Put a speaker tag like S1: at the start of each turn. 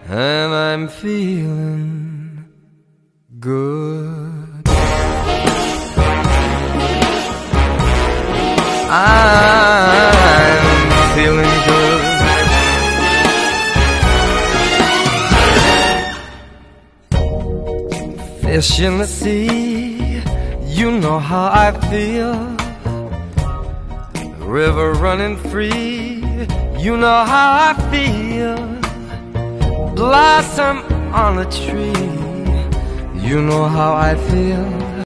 S1: and I'm feeling good. I'm feeling good. Fish in the sea, you know how I feel. River running free, you know how I feel. Blossom on a tree, you know how I feel.